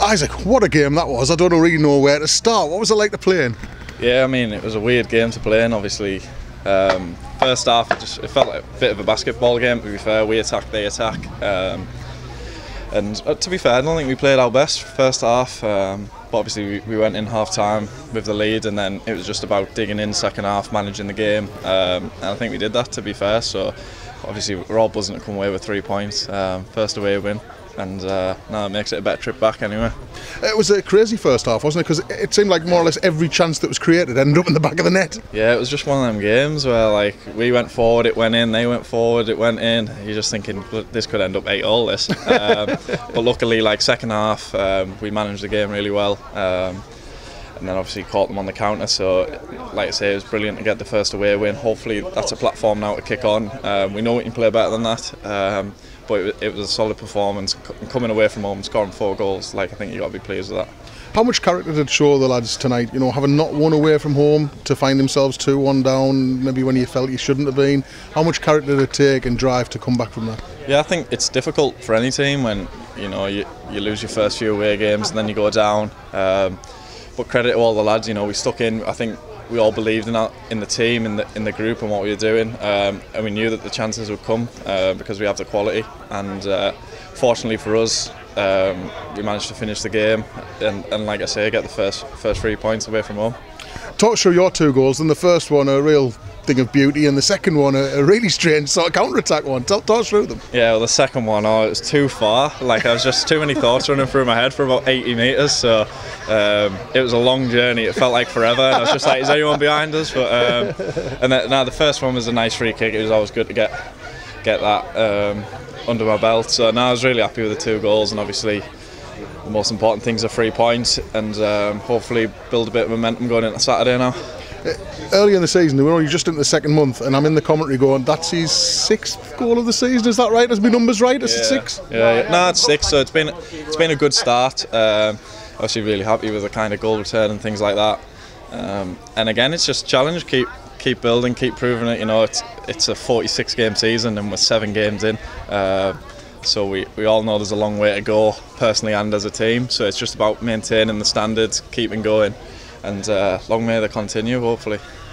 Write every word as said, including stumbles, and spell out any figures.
Isaac, what a game that was. I don't really know where to start. What was it like to play in? Yeah, I mean, it was a weird game to play in, obviously. Um, first half, it, just, it felt like a bit of a basketball game, to be fair. We attack, they attack. Um, and uh, to be fair, I don't think we played our best first half. Um, but obviously, we, we went in half-time with the lead, and then it was just about digging in second half, managing the game. Um, and I think we did that, to be fair. So, obviously, we're all buzzing to come away with three points. Um, first away win. And uh, now it makes it a better trip back anyway. It was a crazy first half, wasn't it? Because it seemed like more or less every chance that was created ended up in the back of the net. Yeah, it was just one of them games where like we went forward, it went in, they went forward, it went in. You're just thinking, this could end up eight all this. Um, but luckily, like second half, um, we managed the game really well. Um, and then obviously caught them on the counter, so like I say, it was brilliant to get the first away win. Hopefully that's a platform now to kick on. Um, we know we can play better than that. Um, But it, it was a solid performance. Coming away from home and scoring four goals, like I think you got to be pleased with that. How much character did it show the lads tonight? You know, having not won away from home to find themselves two one down, maybe when you felt you shouldn't have been. How much character did it take and drive to come back from that? Yeah, I think it's difficult for any team when you know you, you lose your first few away games and then you go down. Um, but credit to all the lads. You know, we stuck in. I think we all believed in that, in the team, in the in the group, and what we were doing, um, and we knew that the chances would come uh, because we have the quality. And uh, fortunately for us, um, we managed to finish the game, and, and like I say, get the first first three points away from home. Talk us through your two goals. And the first one, a real thing of beauty, and the second one, a, a really strange sort of counter-attack one. Talk, talk us through them. Yeah, well, the second one, oh, it was too far. Like I was just too many thoughts running through my head for about eighty metres. So um, it was a long journey. It felt like forever. And I was just like, is anyone behind us? But um, and then, now the first one was a nice free kick. It was always good to get get that um, under my belt. So now I was really happy with the two goals, and obviously the most important things are three points, and um, hopefully build a bit of momentum going into Saturday now. Early in the season, we're only just into the second month, and I'm in the commentary going, that's his sixth goal of the season, is that right? Has my numbers right? Is yeah. it six? Yeah, yeah, no, it's six, so it's been it's been a good start. Um, obviously really happy with the kind of goal return and things like that. Um, and again, it's just a challenge, keep keep building, keep proving it. You know, it's it's a forty-six game season and we're seven games in. Uh, so we, we all know there's a long way to go, personally and as a team. So it's just about maintaining the standards, keeping going. And uh, long may they continue, hopefully.